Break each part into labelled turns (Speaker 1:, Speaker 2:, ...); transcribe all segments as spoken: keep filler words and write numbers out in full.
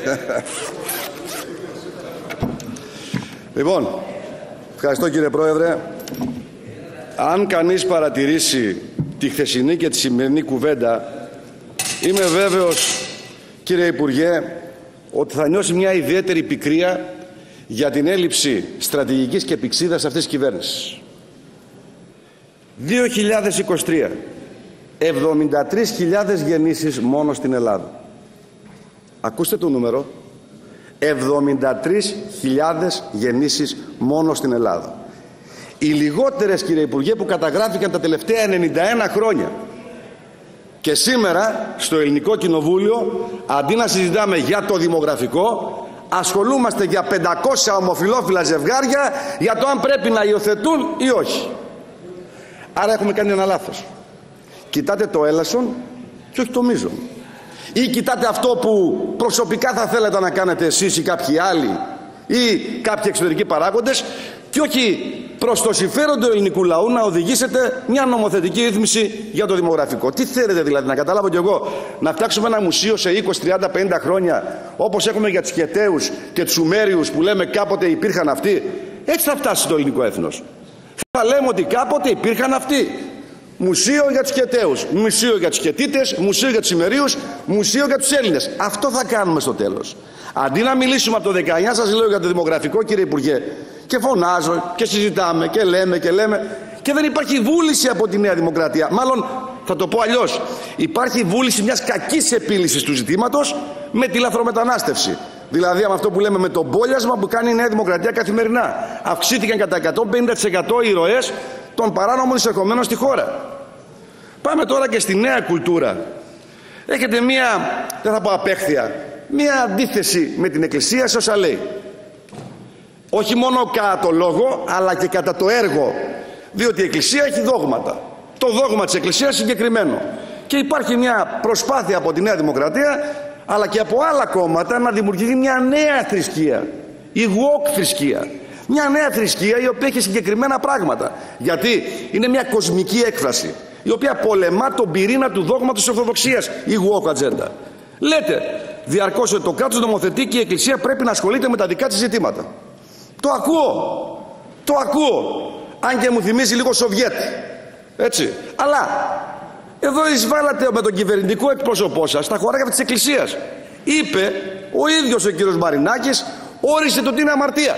Speaker 1: Λοιπόν, ευχαριστώ κύριε Πρόεδρε. Αν κανείς παρατηρήσει τη χθεσινή και τη σημερινή κουβέντα, είμαι βέβαιος, κύριε Υπουργέ, ότι θα νιώσει μια ιδιαίτερη πικρία για την έλλειψη στρατηγικής και πηξίδας αυτής της κυβέρνησης. δύο χιλιάδες είκοσι τρία, εβδομήντα τρεις χιλιάδες γεννήσεις μόνο στην Ελλάδα. Ακούστε το νούμερο. εβδομήντα τρεις χιλιάδες γεννήσεις μόνο στην Ελλάδα. Οι λιγότερες, κύριε Υπουργέ, που καταγράφηκαν τα τελευταία ενενήντα ένα χρόνια. Και σήμερα στο Ελληνικό Κοινοβούλιο, αντί να συζητάμε για το δημογραφικό, ασχολούμαστε για πεντακόσια ομοφυλόφιλα ζευγάρια, για το αν πρέπει να υιοθετούν ή όχι. Άρα έχουμε κάνει ένα λάθος. Κοιτάτε το έλασον και όχι το μείζον. Ή κοιτάτε αυτό που προσωπικά θα θέλετε να κάνετε εσείς ή κάποιοι άλλοι ή κάποιοι εξωτερικοί παράγοντες, και όχι προς το συμφέρον του ελληνικού λαού να οδηγήσετε μια νομοθετική ρύθμιση για το δημογραφικό. Τι θέλετε δηλαδή, να καταλάβω κι εγώ, να φτιάξουμε ένα μουσείο σε είκοσι, τριάντα, πενήντα χρόνια, όπως έχουμε για τους Χεταίους και τους Σουμέριους που λέμε κάποτε υπήρχαν αυτοί? Έτσι θα φτάσει το ελληνικό έθνος. Θα λέμε ότι κάποτε υπήρχαν αυτοί. Μουσείο για τους Χεταίους, μουσείο για τους Χετίτες, μουσείο για τους Σουμερίους, μουσείο για τους Έλληνες. Αυτό θα κάνουμε στο τέλος. Αντί να μιλήσουμε από το δεκαεννιά, σας λέω, για το δημογραφικό, κύριε Υπουργέ, και φωνάζω και συζητάμε και λέμε και λέμε, και δεν υπάρχει βούληση από τη Νέα Δημοκρατία. Μάλλον θα το πω αλλιώς. Υπάρχει βούληση μιας κακής επίλυσης του ζητήματος με τη λαθρομετανάστευση. Δηλαδή με αυτό που λέμε με το μπόλιασμα που κάνει η Νέα Δημοκρατία καθημερινά. Αυξήθηκαν κατά εκατόν πενήντα τοις εκατό οι ροές των παράνομων εισερχομένων στη χώρα. Πάμε τώρα και στη νέα κουλτούρα. Έχετε μία, δεν θα πω απέχθεια, μία αντίθεση με την Εκκλησία σε όσα λέει. Όχι μόνο κατά το λόγο, αλλά και κατά το έργο. Διότι η Εκκλησία έχει δόγματα. Το δόγμα της Εκκλησίας συγκεκριμένο. Και υπάρχει μια προσπάθεια από τη Νέα Δημοκρατία, αλλά και από άλλα κόμματα, να δημιουργηθεί μια νέα θρησκεία. Η woke θρησκεία. Μια νέα θρησκεία η οποία έχει συγκεκριμένα πράγματα. Γιατί είναι μια κοσμική έκφραση, η οποία πολεμά τον πυρήνα του δόγματος της Ορθοδοξίας, η woke ατζέντα. Λέτε διαρκώς ότι το κράτος νομοθετεί και η Εκκλησία πρέπει να ασχολείται με τα δικά της ζητήματα. Το ακούω. Το ακούω. Αν και μου θυμίζει λίγο Σοβιέτ. Έτσι. Αλλά εδώ εισβάλλατε με τον κυβερνητικό εκπρόσωπό σας στα χωράφια της Εκκλησίας. Είπε ο ίδιος ο κύριος Μαρινάκης, όρισε το τι είναι αμαρτία.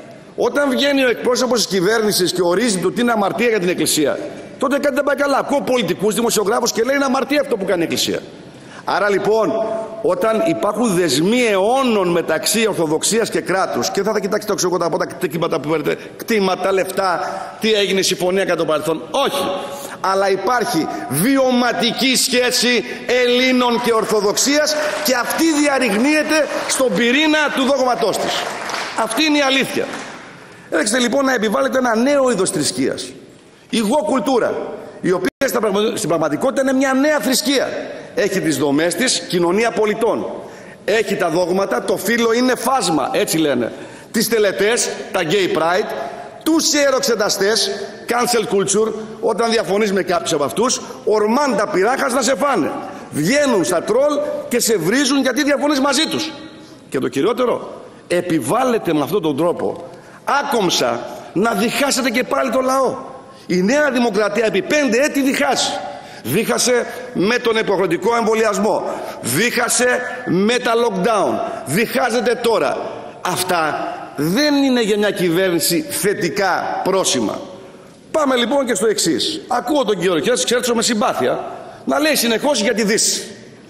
Speaker 1: Όταν βγαίνει ο εκπρόσωπος της κυβέρνησης και ορίζει το τι είναι αμαρτία για την Εκκλησία, τότε κάτι δεν πάει καλά. Ακούω πολιτικούς, δημοσιογράφους και λέει είναι αμαρτία αυτό που κάνει η Εκκλησία. Άρα λοιπόν, όταν υπάρχουν δεσμοί αιώνων μεταξύ Ορθοδοξίας και κράτους, και δεν θα κοιτάξετε εγώ από τα κτήματα που παίρνετε, κτήματα, λεφτά, τι έγινε, συμφωνία κατά το παρελθόν. Όχι. Αλλά υπάρχει βιωματική σχέση Ελλήνων και Ορθοδοξίας και αυτή διαρριγνύεται στον πυρήνα του δόγματός της. Αυτή είναι η αλήθεια. Έρχεστε λοιπόν να επιβάλλετε ένα νέο είδος θρησκείας. Η εγώ κουλτούρα, η οποία στην πραγματικότητα είναι μια νέα θρησκεία. Έχει τις δομές της, κοινωνία πολιτών. Έχει τα δόγματα, το φύλο είναι φάσμα, έτσι λένε. Τις τελετές, τα gay pride, τους ιεροξεταστές, cancel culture, όταν διαφωνείς με κάποιους από αυτούς, ορμάν τα πειράχας να σε φάνε. Βγαίνουν στα τρόλ και σε βρίζουν γιατί διαφωνείς μαζί τους. Και το κυριότερο, επιβάλλεται με αυτόν τον τρόπο άκομψα να διχάσετε και πάλι το λαό. Η Νέα Δημοκρατία επί πέντε έτη διχάσει. Δίχασε με τον υποχρεωτικό εμβολιασμό. Δίχασε με τα lockdown. Διχάζεται τώρα. Αυτά δεν είναι για μια κυβέρνηση θετικά πρόσημα. Πάμε λοιπόν και στο εξής. Ακούω τον κύριο Χέρση, ξέρετε με συμπάθεια, να λέει συνεχώς για τη Δύση.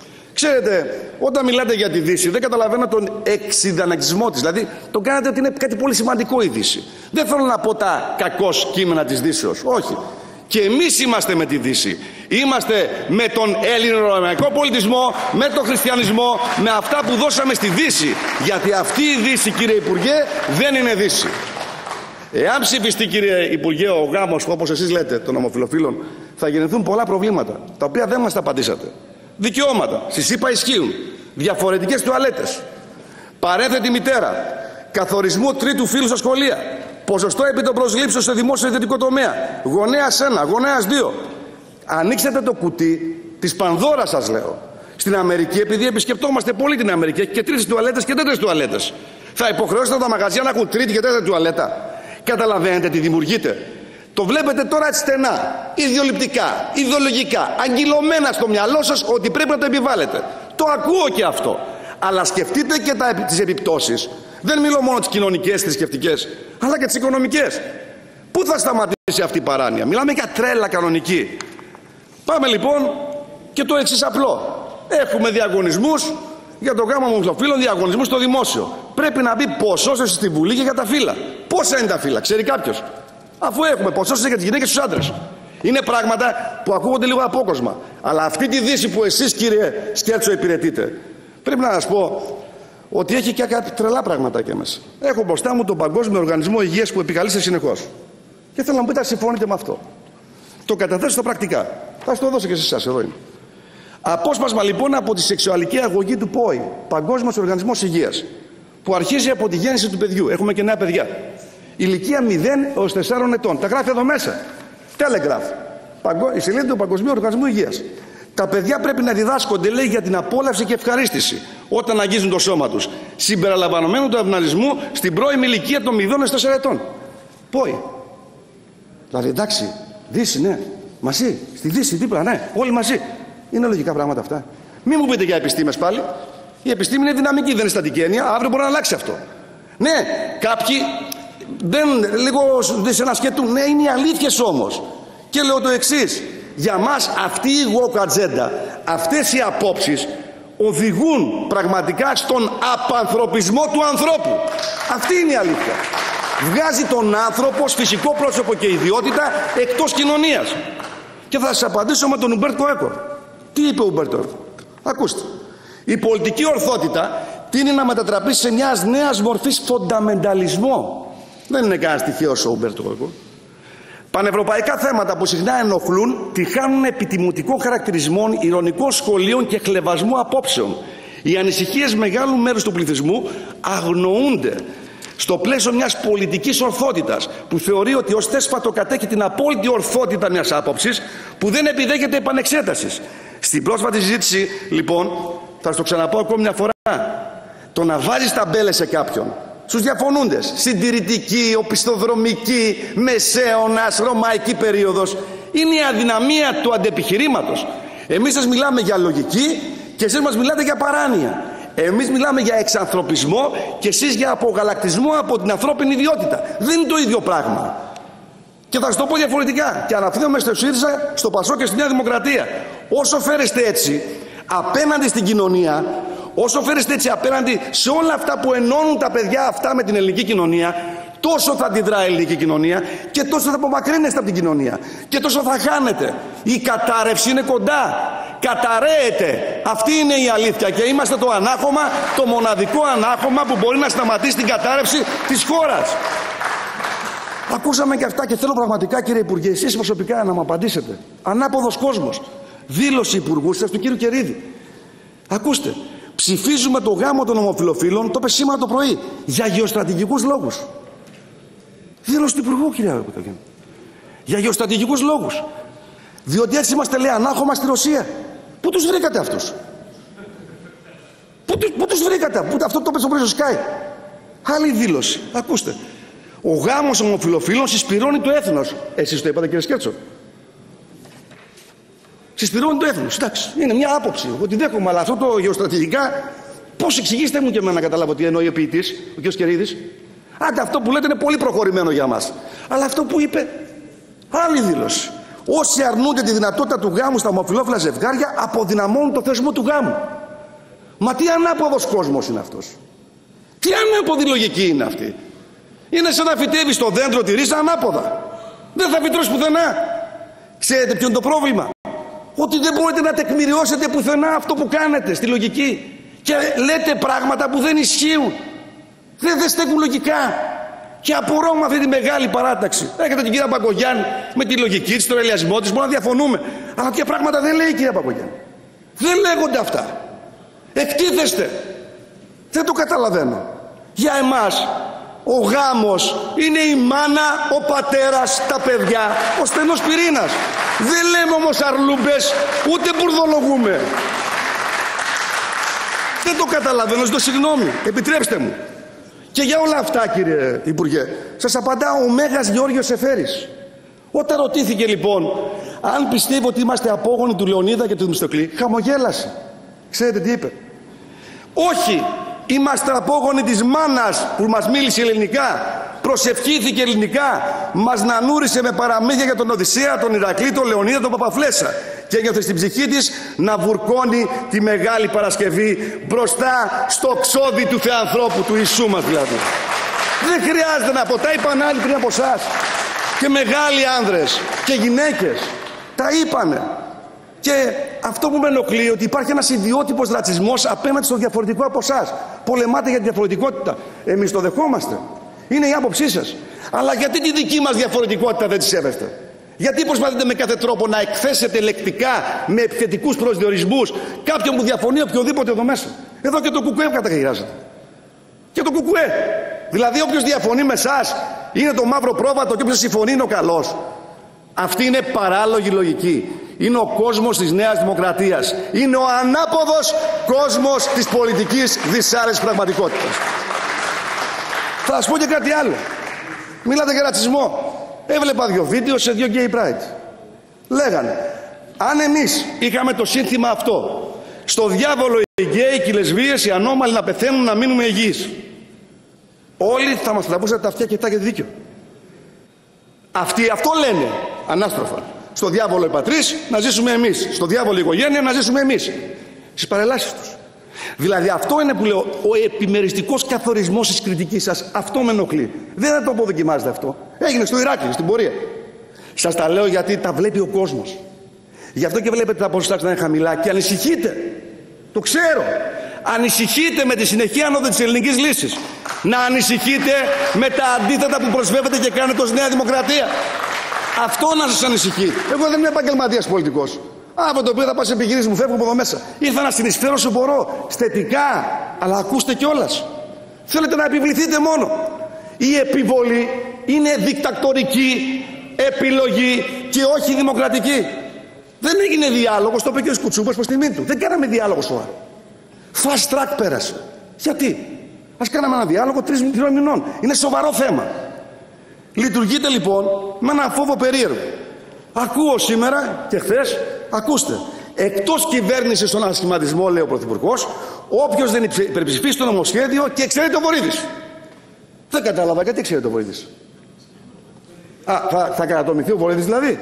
Speaker 1: Ξέρετε, όταν μιλάτε για τη Δύση, δεν καταλαβαίνω τον εξειδανακτισμό της. Δηλαδή, τον κάνετε ότι είναι κάτι πολύ σημαντικό η Δύση. Δεν θέλω να πω τα κακώς κείμενα της Δύσεως. Όχι. Και εμείς είμαστε με τη Δύση. Είμαστε με τον ελληνορωμαϊκό πολιτισμό, με τον χριστιανισμό, με αυτά που δώσαμε στη Δύση. Γιατί αυτή η Δύση, κύριε Υπουργέ, δεν είναι Δύση. Εάν ψηφιστεί, κύριε Υπουργέ, ο γάμος, όπως εσείς λέτε, των ομοφυλοφίλων, θα γεννηθούν πολλά προβλήματα, τα οποία δεν μας τα απαντήσατε. Δικαιώματα, στη ΣΥΠΑ ισχύουν. Διαφορετικές τουαλέτες. Παρέθετη μητέρα. Καθορισμού τρίτου φύλου στα σχολεία. Ποσοστό επί των προσλήψεων σε δημόσιο ιδιωτικό τομέα. Γονέας ένα, γονέας δύο. Ανοίξτε το κουτί της Πανδώρας, σας λέω. Στην Αμερική, επειδή επισκεπτόμαστε πολύ την Αμερική, έχει και τρεις τουαλέτες και τέτοιες τουαλέτες. Θα υποχρεώσετε τα μαγαζιά να έχουν τρίτη και τέταρτη τουαλέτα. Καταλαβαίνετε τι δημιουργείτε. Το βλέπετε τώρα έτσι στενά, ιδεολειπτικά, ιδεολογικά, αγκυλωμένα στο μυαλό σας ότι πρέπει να το επιβάλλετε. Το ακούω και αυτό. Αλλά σκεφτείτε και τα, τις επιπτώσεις. Δεν μιλώ μόνο τις κοινωνικές, θρησκευτικές, αλλά και τις οικονομικές. Πού θα σταματήσει αυτή η παράνοια? Μιλάμε για τρέλα κανονική. Πάμε λοιπόν και το εξής απλό. Έχουμε διαγωνισμούς για το γάμο ομοφυλοφίλων, διαγωνισμούς στο δημόσιο. Πρέπει να μπει ποσόστοση στη Βουλή και για τα φύλλα. Πόσα είναι τα φύλλα, ξέρει κάποιος? Αφού έχουμε ποσόστοση για τις γυναίκες και τους άντρες. Είναι πράγματα που ακούγονται λίγο απόκοσμα. Αλλά αυτή τη δύση που εσείς, κύριε Σκέρτσο, υπηρετείτε, πρέπει να σας πω ότι έχει και κάποια τρελά πραγματάκια μέσα. Έχω μπροστά μου τον Παγκόσμιο Οργανισμό Υγείας που επικαλείστε συνεχώς. Και θέλω να μου πείτε αν συμφωνείτε με αυτό. Το καταθέσω στα πρακτικά. Θα σας το δώσω και σε εσάς, εδώ είναι. Απόσπασμα λοιπόν από τη σεξουαλική αγωγή του ΠΟΗ, Παγκόσμιος Οργανισμός Υγείας, που αρχίζει από τη γέννηση του παιδιού. Έχουμε και νέα παιδιά. Ηλικία μηδέν έως τεσσάρων ετών. Τα γράφει εδώ μέσα. Telegraph. Η σελίδα του Παγκοσμίου Οργανισμού Υγείας. Τα παιδιά πρέπει να διδάσκονται, λέει, για την απόλαυση και ευχαρίστηση όταν αγγίζουν το σώμα τους, συμπεριλαμβανομένου του αυναλισμού στην πρώιμη ηλικία των μηδέν έως τεσσάρων ετών. ΠΟΗ. Δηλαδή, εντάξει, Δύση, ναι. Μαζί. Στη Δύση, δίπλα, ναι. Όλοι μαζί. Είναι λογικά πράγματα αυτά. Μην μου πείτε για επιστήμες πάλι. Η επιστήμη είναι δυναμική, δεν είναι στατική έννοια. Αύριο μπορεί να αλλάξει αυτό. Ναι, κάποιοι δεν, λίγο δυσανασκετούν. Ναι, είναι οι αλήθειες όμως. Και λέω το εξής. Για μας αυτή η woke agenda, αυτές οι απόψεις οδηγούν πραγματικά στον απανθρωπισμό του ανθρώπου. Αυτή είναι η αλήθεια. Βγάζει τον άνθρωπο ως φυσικό πρόσωπο και ιδιότητα εκτός κοινωνίας. Και θα σας απαντήσω με τον Ουμπέρτο Έκο. Τι είπε ο Ουμπέρτο Έκο? Ακούστε. Η πολιτική ορθότητα τείνει να μετατραπεί σε μια νέα μορφή φονταμενταλισμό. Δεν είναι κανένα τυχαίος ο Ουμπέρτο Έκο. Πανευρωπαϊκά θέματα που συχνά ενοχλούν τη χάνουν επιτιμωτικών χαρακτηρισμών, ειρωνικών σχολείων και χλευασμού απόψεων. Οι ανησυχίες μεγάλου μέρους του πληθυσμού αγνοούνται στο πλαίσιο μιας πολιτικής ορθότητας που θεωρεί ότι ως θέσφατο κατέχει την απόλυτη ορθότητα μιας άποψης που δεν επιδέχεται επανεξέτασης. Στην πρόσφατη συζήτηση, λοιπόν, θα το ξαναπώ ακόμη μια φορά, το να βάζεις ταμπέλες σε κάποιον, στους διαφωνούντες, συντηρητική, οπισθοδρομική, μεσαίωνας, ρωμαϊκή περίοδος, είναι η αδυναμία του αντεπιχειρήματος. Εμείς σας μιλάμε για λογική και εσείς μας μιλάτε για παράνοια. Εμείς μιλάμε για εξανθρωπισμό και εσείς για απογαλακτισμό από την ανθρώπινη ιδιότητα. Δεν είναι το ίδιο πράγμα. Και θα σας το πω διαφορετικά. Και αναφύγομαι στο ΣΥΡΙΖΑ, στο ΠΑΣΟΚ και στη Νέα Δημοκρατία. Όσο φέρεστε έτσι απέναντι στην κοινωνία, όσο φέρεστε έτσι απέναντι σε όλα αυτά που ενώνουν τα παιδιά αυτά με την ελληνική κοινωνία, τόσο θα αντιδρά η ελληνική κοινωνία και τόσο θα απομακρύνεστε από την κοινωνία και τόσο θα χάνετε. Η κατάρρευση είναι κοντά. Καταραίεται. Αυτή είναι η αλήθεια και είμαστε το ανάχωμα, το μοναδικό ανάχωμα που μπορεί να σταματήσει την κατάρρευση της χώρας. Ακούσαμε και αυτά και θέλω πραγματικά, κύριε Υπουργέ, εσείς προσωπικά να μου απαντήσετε. Ανάποδος κόσμος. Δήλωση Υπουργού σας του κύριου Κερίδη. Ακούστε. Ψηφίζουμε το γάμο των ομοφυλοφίλων, το είπε σήμερα το πρωί, για γεωστρατηγικούς λόγους. Δήλωση του Υπουργού, κύριε Υπουργέ. Για γεωστρατηγικούς λόγους. Διότι έτσι είμαστε, λέει, ανάχωμα στη Ρωσία. Πού τους βρήκατε αυτούς? Πού, πού τους βρήκατε? Πού, αυτό το πες στο Sky. Άλλη δήλωση. Ακούστε. Ο γάμος ομοφυλοφίλων συσπηρώνει το έθνος. Εσείς το είπατε, κύριε Σκέρτσο. Συσπηρώνει το έθνος. Εντάξει, είναι μια άποψη. Εγώ τη δέχομαι, αλλά αυτό το γεωστρατηγικά, πώς εξηγήστε μου και εμένα να καταλάβω τι εννοεί ο ποιητής, ο κ. Κερίδης. Άντε, αυτό που λέτε είναι πολύ προχωρημένο για μας. Αλλά αυτό που είπε, άλλη δήλωση. Όσοι αρνούνται τη δυνατότητα του γάμου στα ομοφυλόφιλα ζευγάρια αποδυναμώνουν το θεσμό του γάμου. Μα τι ανάποδος κόσμος είναι αυτός? Τι ανάποδη λογική είναι αυτή? Είναι σαν να φυτεύεις το δέντρο τη ρίζα ανάποδα. Δεν θα φυτρώσει πουθενά. Ξέρετε ποιο είναι το πρόβλημα? Ότι δεν μπορείτε να τεκμηριώσετε πουθενά αυτό που κάνετε στη λογική. Και λέτε πράγματα που δεν ισχύουν. Δεν, δεν στέκουν λογικά. Και απορώ με αυτή τη μεγάλη παράταξη. Έχετε την κυρία Μπακογιάννη με τη λογική της, τον ελιασμό της, μπορούμε να διαφωνούμε. Αλλά τέτοια πράγματα δεν λέει η κυρία Μπακογιάννη. Δεν λέγονται αυτά. Εκτίθεστε. Δεν το καταλαβαίνω. Για εμάς ο γάμος είναι η μάνα, ο πατέρας, τα παιδιά, ο στενός πυρήνας. Δεν λέμε όμως αρλούμπες, ούτε μπουρδολογούμε. δεν το καταλαβαίνω, ζητώ συγγνώμη. Επιτρέψτε μου. Και για όλα αυτά, κύριε Υπουργέ, σας απαντά ο Μέγας Γεώργιος Εφέρης. Όταν ρωτήθηκε λοιπόν αν πιστεύει ότι είμαστε απόγονοι του Λεωνίδα και του Δημιστοκλή, χαμογέλασε. Ξέρετε τι είπε? Όχι, είμαστε απόγονοι της μάνας που μας μίλησε ελληνικά, προσευχήθηκε ελληνικά, μας νανούρισε με παραμύθια για τον Οδυσσέα, τον Ηρακλή, τον Λεωνίδα, τον Παπαφλέσσα, και ένιωθε στην ψυχή της να βουρκώνει τη Μεγάλη Παρασκευή μπροστά στο ξόδι του Θεανθρώπου, του Ιησού μας δηλαδή. Δεν χρειάζεται να πω, τα είπαν άλλοι πριν από εσάς. Και μεγάλοι άνδρες και γυναίκες τα είπανε. Και αυτό που με ενοχλεί ότι υπάρχει ένας ιδιότυπος ρατσισμός απέναντι στο διαφορετικό από εσάς. Πολεμάτε για τη διαφορετικότητα. Εμείς το δεχόμαστε. Είναι η άποψή σας. Αλλά γιατί τη δική μας διαφορετικότητα δεν τη σέβεστε? Γιατί προσπαθείτε με κάθε τρόπο να εκθέσετε λεκτικά με επιθετικούς προσδιορισμούς κάποιον που διαφωνεί οποιοδήποτε εδώ μέσα? Εδώ και το κουκουέ καταγυράζεται. Και το κουκουέ. Δηλαδή όποιος διαφωνεί με εσάς είναι το μαύρο πρόβατο και όποιος συμφωνεί είναι ο καλός. Αυτή είναι παράλογη λογική. Είναι ο κόσμος της Νέας Δημοκρατίας. Είναι ο ανάποδος κόσμος της πολιτικής δυσάρεσης πραγματικότητας. Θα σας πω και κάτι άλλο. Μιλάτε για ρατσισμό. Έβλεπα δύο βίντεο σε δύο gay pride. Λέγανε, αν εμείς είχαμε το σύνθημα αυτό, στο διάβολο οι γκέι και οι λεσβείες, οι ανώμαλοι να πεθαίνουν, να μείνουμε υγιείς, όλοι θα μας τραβούσαν τα αυτιά και τα και δίκιο. Αυτοί αυτό λένε ανάστροφα. Στο διάβολο οι πατρίς να ζήσουμε εμείς. Στο διάβολο η οικογένεια να ζήσουμε εμείς. Στις παρελάσεις τους. Δηλαδή αυτό είναι που λέω, ο επιμεριστικός καθορισμός της κριτικής σας. Αυτό με ενοχλεί. Δεν θα το αποδοκιμάζετε αυτό. Έγινε στο Ηράκλειο, στην πορεία. Σας τα λέω γιατί τα βλέπει ο κόσμος. Γι' αυτό και βλέπετε τα ποσοστά να είναι χαμηλά και ανησυχείτε. Το ξέρω. Ανησυχείτε με τη συνεχή άνοδο της ελληνικής λύσης. Να ανησυχείτε με τα αντίθετα που προσφεύγετε και κάνετε ως Νέα Δημοκρατία. Αυτό να σας ανησυχεί. Εγώ δεν είμαι επαγγελματίας πολιτικός. Από το οποίο θα πάω σε επιχειρήσεις μου, φεύγω από εδώ μέσα. Ήρθα να συνεισφέρω όσο μπορώ. Θετικά. Αλλά ακούστε κιόλας. Θέλετε να επιβληθείτε μόνο. Η επιβολή είναι δικτακτορική επιλογή και όχι δημοκρατική. Δεν έγινε διάλογος, το είπε και ο Κουτσούπας προς τιμή του. Δεν κάναμε διάλογο σοβαρό. Fast track πέρασε. Γιατί? Ας κάναμε ένα διάλογο τριών μηνών. Είναι σοβαρό θέμα. Λειτουργείτε λοιπόν με ένα φόβο περίεργο. Ακούω σήμερα και χθες, ακούστε, εκτός κυβέρνησης στον ανασχηματισμό, λέει ο Πρωθυπουργός, όποιος δεν υπερψηφίσει το νομοσχέδιο και εξαιρείται ο Βορίδης. Δεν κατάλαβα γιατί εξαιρείται ο Βορίδης. Α, θα, θα κατατομηθεί ο Βορίδης δηλαδή?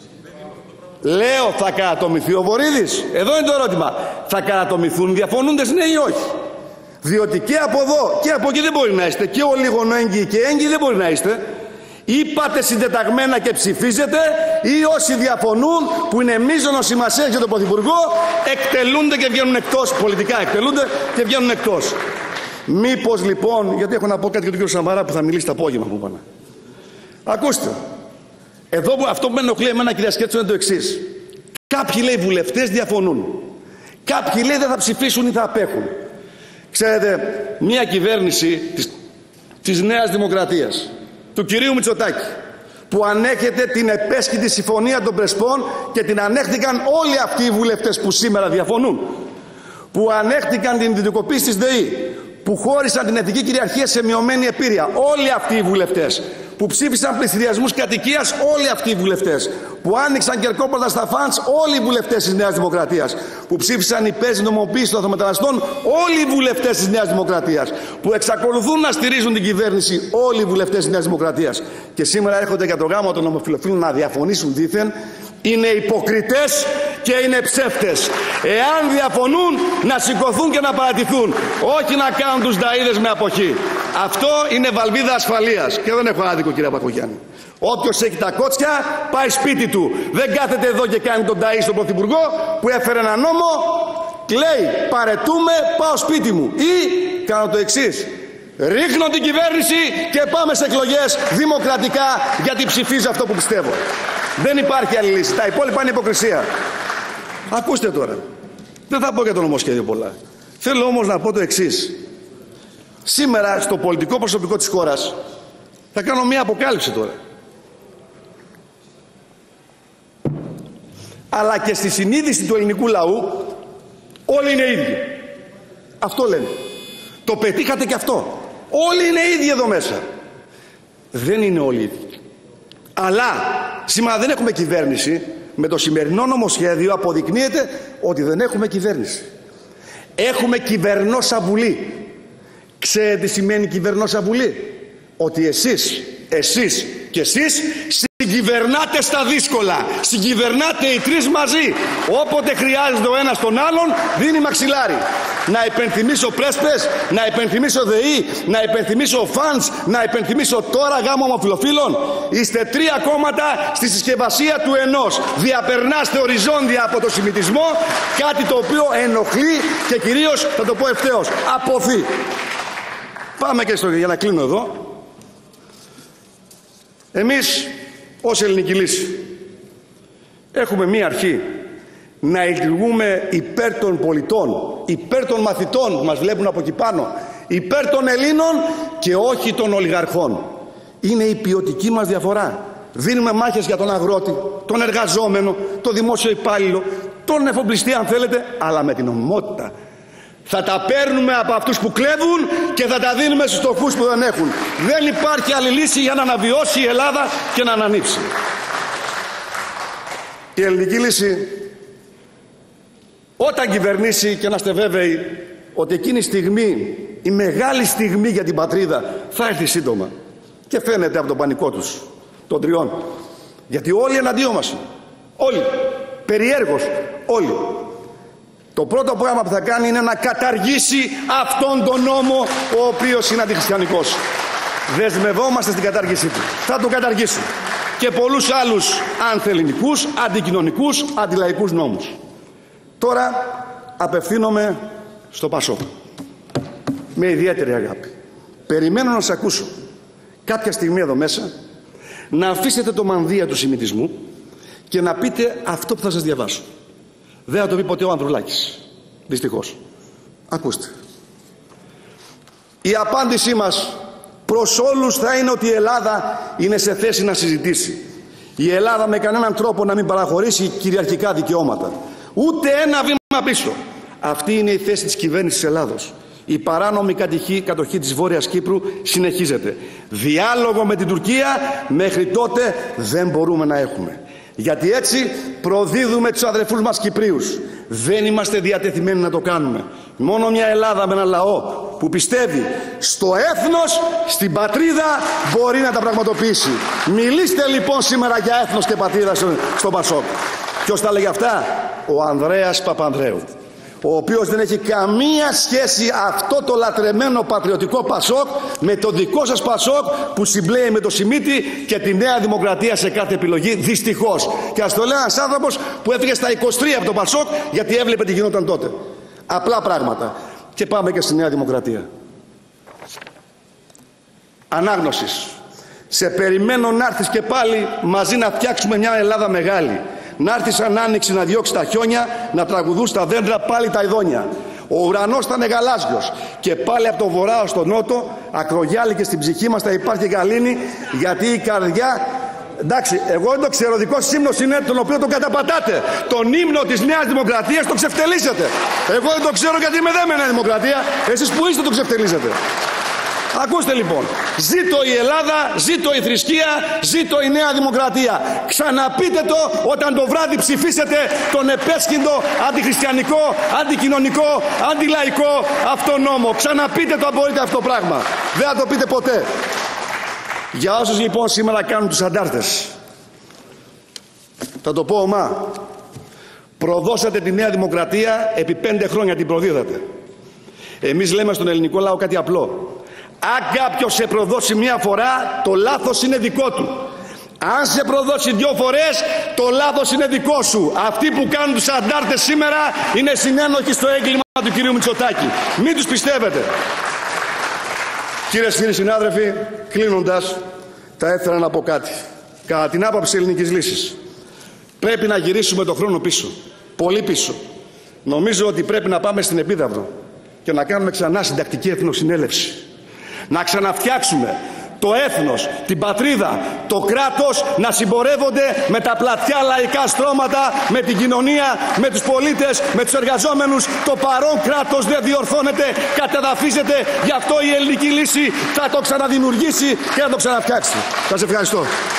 Speaker 1: Λέω θα κατατομηθεί ο Βορίδης. Εδώ είναι το ερώτημα. Θα κατατομηθούν οι διαφωνούντες, ναι ή όχι? Διότι και από εδώ και από εκεί δεν μπορεί να είστε. Και ο λιγονοέγγυοι και έγκυοι δεν μπορεί να είστε. Είπατε συντεταγμένα και ψηφίζετε, ή όσοι διαφωνούν, που είναι μείζωνος σημασίας για τον Πρωθυπουργό, εκτελούνται και βγαίνουν εκτός. Πολιτικά εκτελούνται και βγαίνουν εκτός. Μήπως λοιπόν, γιατί έχω να πω κάτι για τον κύριο Σαμαρά που θα μιλήσει το απόγευμα που είπαμε. Ακούστε. Εδώ αυτό που με ενοχλεί εμένα, κυρία Σκέτσο, είναι το εξής. Κάποιοι λέει βουλευτές διαφωνούν. Κάποιοι λέει δεν θα ψηφίσουν ή θα απέχουν. Ξέρετε, μια κυβέρνηση της, της Νέας Δημοκρατίας, του κυρίου Μητσοτάκη, που ανέχεται την επέσχυτη συμφωνία των Πρεσπών και την ανέχτηκαν όλοι αυτοί οι βουλευτές που σήμερα διαφωνούν, που ανέχτηκαν την ιδιωτικοποίηση της ΔΕΗ, που χώρισαν την εθνική κυριαρχία σε μειωμένη επίρρεια, όλοι αυτοί οι βουλευτές, που ψήφισαν πληστηριασμούς κατοικίας, όλοι αυτοί οι βουλευτές, που άνοιξαν κερκόπορτα στα φαντς, όλοι οι βουλευτές της Νέας Δημοκρατίας, που ψήφισαν υπέρ της νομοποίησης των αυτομεταναστών, όλοι οι βουλευτές της Νέας Δημοκρατίας, που εξακολουθούν να στηρίζουν την κυβέρνηση, όλοι οι βουλευτές της Νέας Δημοκρατίας, και σήμερα έρχονται για το γάμο των ομοφυλοφίλων να διαφωνήσουν δήθεν, είναι υποκριτές και είναι ψεύτες. Εάν διαφωνούν, να σηκωθούν και να παρατηθούν, όχι να κάνουν τους νταΐδες με αποχή. Αυτό είναι βαλβίδα ασφαλείας και δεν έχω άδικο, κύριε Παπαγιάννη. Όποιος έχει τα κότσια πάει σπίτι του. Δεν κάθεται εδώ και κάνει τον ταΐ στον Πρωθυπουργό που έφερε ένα νόμο, λέει παρετούμε, πάω σπίτι μου, ή κάνω το εξής: ρίχνω την κυβέρνηση και πάμε σε εκλογές δημοκρατικά, γιατί ψηφίζω αυτό που πιστεύω. Δεν υπάρχει άλλη λύση. Τα υπόλοιπα είναι υποκρισία. Ακούστε τώρα. Δεν θα πω για το νομοσχέδιο πολλά. Θέλω όμως να πω το εξής. Σήμερα στο πολιτικό προσωπικό της χώρας θα κάνω μια αποκάλυψη τώρα. Αλλά και στη συνείδηση του ελληνικού λαού όλοι είναι ίδιοι. Αυτό λένε. Το πετύχατε και αυτό. Όλοι είναι ίδιοι εδώ μέσα. Δεν είναι όλοι ίδιοι. Αλλά σήμερα δεν έχουμε κυβέρνηση. Με το σημερινό νομοσχέδιο αποδεικνύεται ότι δεν έχουμε κυβέρνηση. Έχουμε κυβερνόσα βουλή. Ξέρετε τι σημαίνει κυβερνόσα βουλή? Ότι εσείς, εσείς και εσείς συγκυβερνάτε στα δύσκολα. Συγκυβερνάτε οι τρεις μαζί. Όποτε χρειάζεται ο ένας τον άλλον, δίνει μαξιλάρι. Να υπενθυμίσω πρέσπες, να υπενθυμίσω ΔΕΗ, να υπενθυμίσω φαντς, να υπενθυμίσω τώρα γάμο ομοφυλοφίλων. Είστε τρία κόμματα στη συσκευασία του ενός. Διαπερνάστε οριζόντια από το σημιτισμό, κάτι το οποίο ενοχλεί και κυρίως, θα το πω ευθέως, αποθεί. Πάμε και στο, για να κλείνω εδώ. Εμείς ως Ελληνική Λύση έχουμε μία αρχή: να λειτουργούμε υπέρ των πολιτών, υπέρ των μαθητών που μας βλέπουν από εκεί πάνω, υπέρ των Ελλήνων και όχι των ολιγαρχών. Είναι η ποιοτική μας διαφορά. Δίνουμε μάχες για τον αγρότη, τον εργαζόμενο, τον δημόσιο υπάλληλο, τον εφοπλιστή αν θέλετε, αλλά με την νομιμότητα. Θα τα παίρνουμε από αυτούς που κλέβουν και θα τα δίνουμε στους φτωχούς που δεν έχουν. Δεν υπάρχει άλλη λύση για να αναβιώσει η Ελλάδα και να ανανύψει. Η Ελληνική Λύση, όταν κυβερνήσει, και να είστε βέβαιοι ότι εκείνη η στιγμή, η μεγάλη στιγμή για την πατρίδα, θα έρθει σύντομα. Και φαίνεται από τον πανικό τους, των τριών. Γιατί όλοι εναντίον μας είναι. Όλοι. Περιέργως όλοι. Το πρώτο πράγμα που θα κάνει είναι να καταργήσει αυτόν τον νόμο, ο οποίος είναι αντιχριστιανικός. Δεσμευόμαστε στην κατάργησή του. Θα το καταργήσει. Και πολλούς άλλους ανθελληνικούς, αντικοινωνικούς, αντιλαϊκούς νόμους. Τώρα απευθύνομαι στο Πασόκ. Με ιδιαίτερη αγάπη. Περιμένω να σας ακούσω κάποια στιγμή εδώ μέσα να αφήσετε το μανδύα του σημιτισμού και να πείτε αυτό που θα σας διαβάσω. Δεν θα το πει ποτέ ο Ανδρουλάκης. Δυστυχώς. Ακούστε. Η απάντησή μας προς όλους θα είναι ότι η Ελλάδα είναι σε θέση να συζητήσει. Η Ελλάδα με κανέναν τρόπο να μην παραχωρήσει κυριαρχικά δικαιώματα. Ούτε ένα βήμα πίσω. Αυτή είναι η θέση της κυβέρνησης της Ελλάδος. Η παράνομη κατοχή, κατοχή της Βόρειας Κύπρου συνεχίζεται. Διάλογο με την Τουρκία μέχρι τότε δεν μπορούμε να έχουμε. Γιατί έτσι προδίδουμε τους αδερφούς μας Κυπρίους. Δεν είμαστε διατεθειμένοι να το κάνουμε. Μόνο μια Ελλάδα με ένα λαό που πιστεύει στο έθνος, στην πατρίδα, μπορεί να τα πραγματοποιήσει. Μιλήστε λοιπόν σήμερα για έθνος και πατρίδα στον Πασόκ. Ποιος τα λέγει αυτά? Ο Ανδρέας Παπανδρέου, ο οποίος δεν έχει καμία σχέση αυτό το λατρεμένο πατριωτικό Πασόκ με το δικό σας Πασόκ που συμπλέει με το Σιμίτη και τη Νέα Δημοκρατία σε κάθε επιλογή, δυστυχώς. Και ας το λέει ένας άνθρωπος που έφυγε στα είκοσι τρία από το Πασόκ γιατί έβλεπε τι γινόταν τότε. Απλά πράγματα. Και πάμε και στη Νέα Δημοκρατία. Ανάγνωσης. Σε περιμένω να έρθεις και πάλι μαζί να φτιάξουμε μια Ελλάδα μεγάλη. Να έρθει σαν άνοιξη να διώξει τα χιόνια, να τραγουδούν στα δέντρα πάλι τα ειδόνια. Ο ουρανός θα είναι γαλάζιος και πάλι από το βορρά ως το νότο, ακρογιάλι και στην ψυχή μας θα υπάρχει γαλήνη, γιατί η καρδιά... Εντάξει, εγώ δεν το ξέρω, δικό σας ύμνος είναι τον οποίο τον καταπατάτε. Τον ύμνο της Νέας Δημοκρατίας τον ξεφτελίζετε. Εγώ δεν το ξέρω γιατί είμαι δε με Νέα Δημοκρατία, εσείς που είστε τον ξεφτελίζετε. Ακούστε λοιπόν, ζήτω η Ελλάδα, ζήτω η θρησκεία, ζήτω η Νέα Δημοκρατία. Ξαναπείτε το όταν το βράδυ ψηφίσετε τον επέσχυντο αντιχριστιανικό, αντικοινωνικό, αντιλαϊκό αυτό νόμο. Ξαναπείτε το αν μπορείτε αυτό το πράγμα. Δεν θα το πείτε ποτέ. Για όσους λοιπόν σήμερα κάνουν τους αντάρτες, θα το πω ομά, προδώσατε τη Νέα Δημοκρατία, επί πέντε χρόνια την προδίδατε. Εμείς λέμε στον ελληνικό λαό κάτι απλό. Αν κάποιος σε προδώσει μία φορά, το λάθος είναι δικό του. Αν σε προδώσει δύο φορές, το λάθος είναι δικό σου. Αυτοί που κάνουν τους αντάρτες σήμερα είναι συνένοχοι στο έγκλημα του κυρίου Μητσοτάκη. Μην τους πιστεύετε. Κυρίες και κύριοι συνάδελφοι, κλείνοντας, θα ήθελα να πω κάτι. Κατά την άποψη Ελληνικής Λύσης, πρέπει να γυρίσουμε τον χρόνο πίσω. Πολύ πίσω. Νομίζω ότι πρέπει να πάμε στην Επίδαυρο και να κάνουμε ξανά συντακτική εθνοσυνέλευση. Να ξαναφτιάξουμε το έθνος, την πατρίδα, το κράτος να συμπορεύονται με τα πλατιά λαϊκά στρώματα, με την κοινωνία, με τους πολίτες, με τους εργαζόμενους. Το παρόν κράτος δεν διορθώνεται, καταδαφίζεται. Γι' αυτό η ελληνική λύση θα το ξαναδημιουργήσει και θα το ξαναφτιάξει. Σας ευχαριστώ.